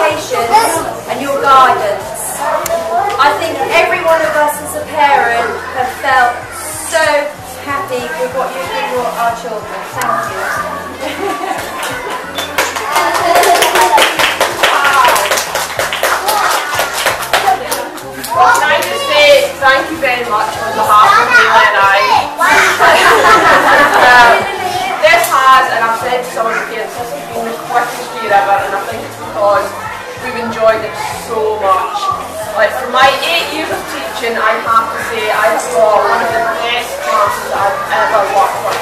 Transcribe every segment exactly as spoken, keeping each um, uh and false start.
patience and your guidance. I think every one of us as a parent have felt so happy with what you've been for our children. Thank you. Well, can I just say thank you very much on behalf of Leila and I. um, this has, and I've said to some of the parents, this has been the quickest year ever, and I think it's because we've enjoyed it so much. Like, for my eight years of teaching, I have to say I have got one of the best classes I've ever worked with.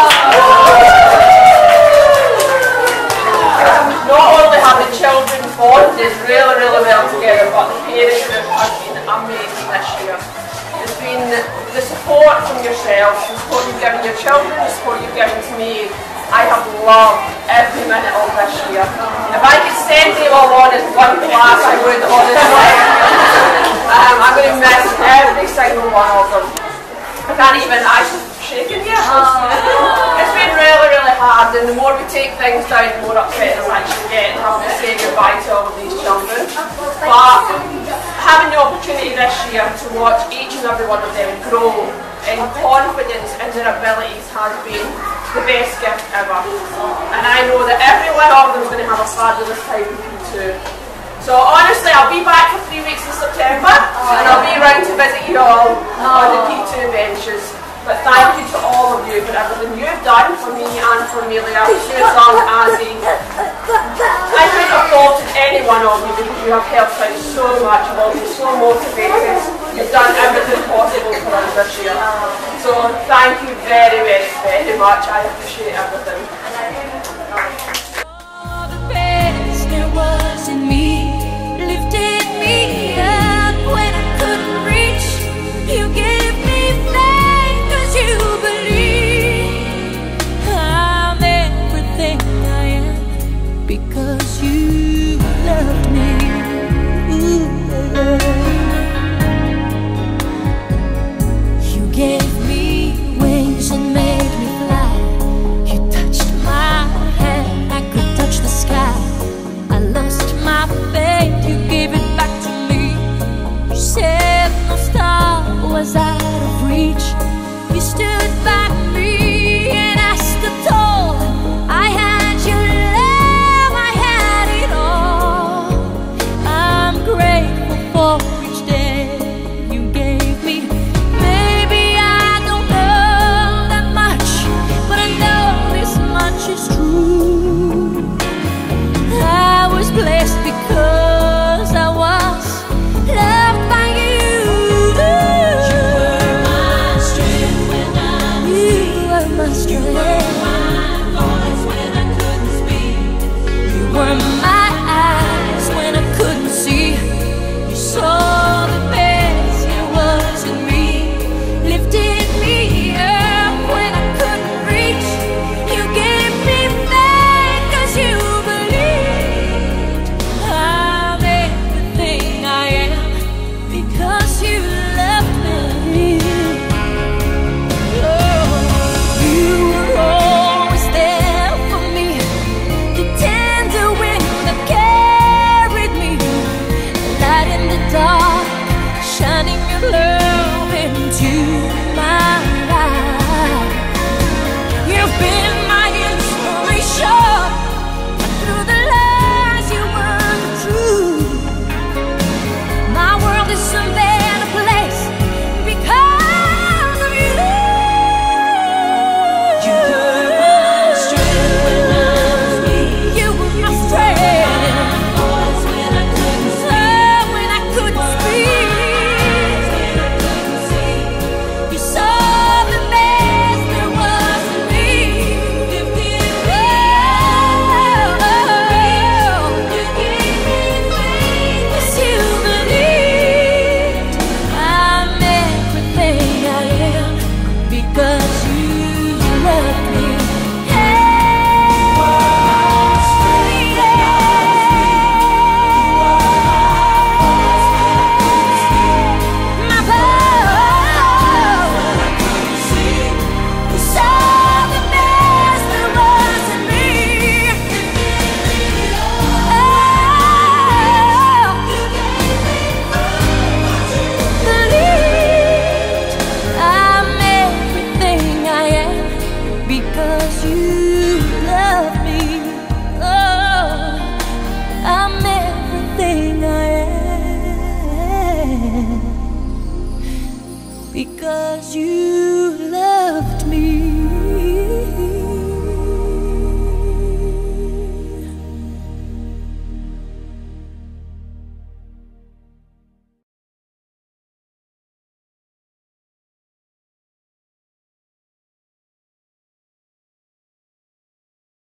Not only have the children bonded really, really well together, but the parents group has been amazing this year. There's been the support from yourselves, the support you've given your children, the support you've given to me. I have loved every minute of this year. If I could send them all on as one class, I would, honestly. um, I'm going to miss every single one of them. I can't even, I'm shaking here. It's been really, really hard, and the more we take things down, the more upset I actually get having to say goodbye to all of these children. But having the opportunity this year to watch each and every one of them grow in confidence in their abilities has been the best gift ever. And I know that every one of them is going to have a fabulous time with P two. So honestly, I'll be back for three weeks in September, and I'll be around to visit you all on the P two benches. But thank you to all of you for everything you've done for me and for Amelia, Susan, Azzy. I couldn't have faulted any one of you because you have helped out so much, you've all been so motivated, you've done everything possible for us this year. So thank you very, very, very much. I appreciate everything. All the best there was in me.